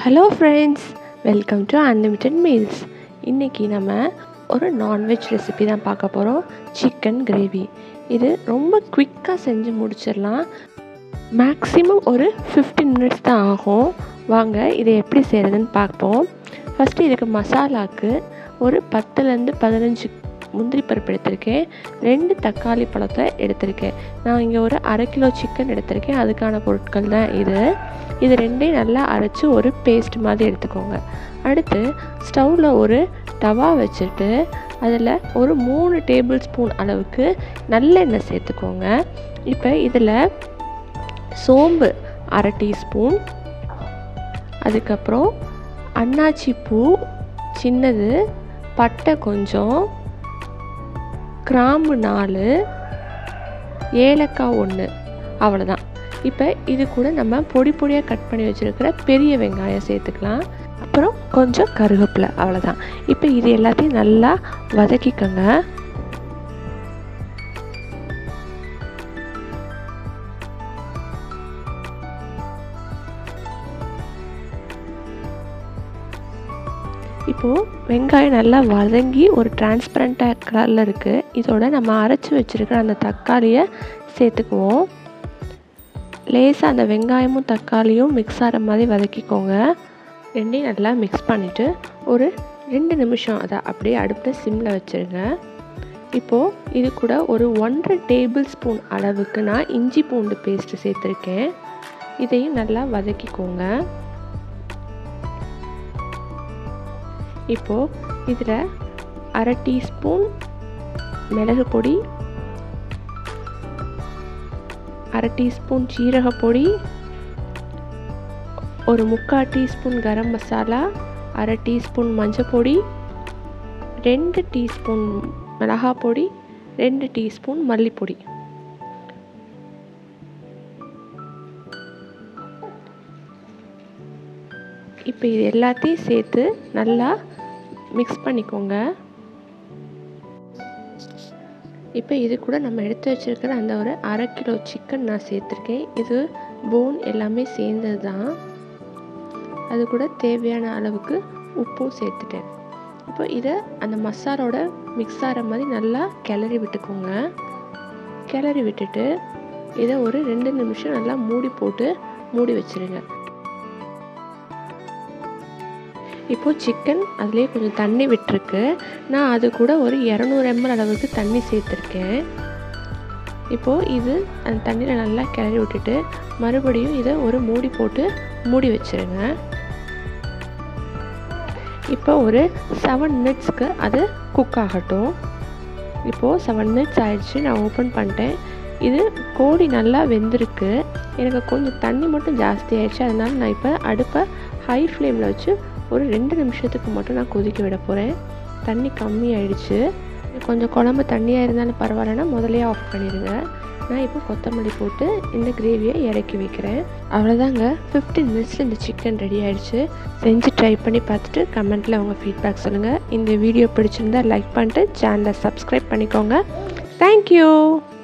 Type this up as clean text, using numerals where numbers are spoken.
Hello friends, welcome to Unlimited Meals. இன்னைக்கு நம்ம ஒரு நான்வெஜ் ரெசிபி தான் பார்க்க போகிறோம். Chicken gravy. இது ரொம்ப குயிக்காக செஞ்சு முடிச்சிடலாம். மேக்ஸிமம் ஒரு 15 மினிட்ஸ் தான் ஆகும். வாங்க இதை எப்படி செய்கிறதுன்னு பார்ப்போம். ஃபஸ்ட்டு இதுக்கு மசாலாவுக்கு ஒரு 10லேருந்து 15 முந்திரி பருப்பு எடுத்திருக்கேன். 2 தக்காளி பழத்தை எடுத்திருக்கேன். நான் இங்கே ஒரு 1/2 கிலோ சிக்கன் எடுத்திருக்கேன். அதுக்கான பொருட்கள் தான் இது ரெண்டையும் நல்லா அரைச்சி ஒரு பேஸ்ட் மாதிரி எடுத்துக்கோங்க. அடுத்து ஸ்டவ்வில் ஒரு தவா வச்சுட்டு அதில் ஒரு 3 டேபிள் ஸ்பூன் அளவுக்கு நல்லெண்ணெய் சேர்த்துக்கோங்க. இப்போ இதில் சோம்பு 1/2 டீஸ்பூன், அதுக்கப்புறம் அன்னாச்சி பூ சின்னது, பட்டை கொஞ்சம், கிராம்பு 4, ஏலக்காய் 1, அவ்வளோதான். இப்போ இது கூட நம்ம பொடி பொடியாக கட் பண்ணி வச்சுருக்கிற பெரிய வெங்காயம் சேர்த்துக்கலாம். அப்புறம் கொஞ்சம் கருவேப்பிலை, அவ்வளோதான். இப்போ இது எல்லாத்தையும் நல்லா வதக்கிக்கோங்க. இப்போது வெங்காயம் நல்லா வதங்கி ஒரு டிரான்ஸ்பரண்ட்டாக கலரில் இருக்குது. இதோட நம்ம அரைச்சி வச்சுருக்கிற அந்த தக்காளியை சேர்த்துக்குவோம். லேசாக அந்த வெங்காயமும் தக்காளியும் மிக்ஸ் ஆகிற மாதிரி வதக்கிக்கோங்க. ரெண்டையும் நல்லா மிக்ஸ் பண்ணிவிட்டு ஒரு 2 நிமிஷம் அதை அப்படியே அடுப்பில் சிம்மில் வச்சுருங்க. இப்போது இது கூட ஒரு 1/2 டேபிள் ஸ்பூன் அளவுக்கு நான் இஞ்சி பூண்டு பேஸ்ட்டு சேர்த்துருக்கேன். இதையும் நல்லா வதக்கிக்கோங்க. இப்போது இதில் 1/2 டீஸ்பூன் மிளகு பொடி, 1/2 டீஸ்பூன் ஜீரக பொடி, ஒரு 3/4 டீஸ்பூன் கரம் மசாலா, 1/2 டீஸ்பூன் மஞ்சள் பொடி, 2 டீஸ்பூன் மிளகாய் பொடி, 2 டீஸ்பூன் மல்லிப்பொடி. இப்போ இது எல்லாத்தையும் சேர்த்து நல்லா மிக்ஸ் பண்ணிக்கோங்க. இப்போ இது கூட நம்ம எடுத்து வச்சுருக்கிற அந்த ஒரு 1/2 கிலோ சிக்கன் நான் சேர்த்துருக்கேன். இது போன் எல்லாமே சேர்ந்தது தான். அது கூட தேவையான அளவுக்கு உப்பும் சேர்த்துட்டேன். இப்போ இதை அந்த மசாலோட மிக்ஸ் ஆகிற மாதிரி நல்லா கிளறி விட்டுக்கோங்க. கிளறி விட்டுட்டு இதை ஒரு 2 நிமிஷம் நல்லா மூடி வச்சுருங்க. இப்போது சிக்கன் அதிலே கொஞ்சம் தண்ணி விட்டுருக்கு. நான் அது கூட ஒரு 200 ml அளவுக்கு தண்ணி சேர்த்துருக்கேன். இப்போது இது அந்த தண்ணியில் நல்லா கிளறி விட்டுட்டு மறுபடியும் இதை ஒரு மூடி வச்சுருங்க. இப்போ ஒரு 7 மினிட்ஸ்க்கு அது குக் ஆகட்டும். இப்போது 7 மினிட்ஸ் ஆயிடுச்சு. நான் ஓப்பன் பண்ணிட்டேன். இது கோழி நல்லா வெந்திருக்கு. எனக்கு கொஞ்சம் தண்ணி மட்டும் ஜாஸ்தி ஆயிடுச்சு. அதனால் நான் இப்போ அடுப்பை ஹை ஃப்ளேமில் வச்சு ஒரு 2 நிமிஷத்துக்கு மட்டும் நான் கொதிக்க விட போகிறேன். தண்ணி கம்மி ஆயிடுச்சு. கொஞ்சம் குழம்பு தண்ணியாக இருந்தாலும் பரவாயில்லனா முதலே ஆஃப் பண்ணிடுங்க. நான் இப்போ கொத்தமல்லி போட்டு இந்த கிரேவியை இறக்கி வைக்கிறேன். அவ்வளோதாங்க. 15 மினிட்ஸில் இந்த சிக்கன் ரெடி ஆயிடுச்சு. செஞ்சு ட்ரை பண்ணி பார்த்துட்டு கமெண்ட்டில் உங்கள் ஃபீட்பேக் சொல்லுங்கள். இந்த வீடியோ பிடிச்சிருந்தா லைக் பண்ணிட்டு சேனலை சப்ஸ்கிரைப் பண்ணிக்கோங்க. தேங்க்யூ.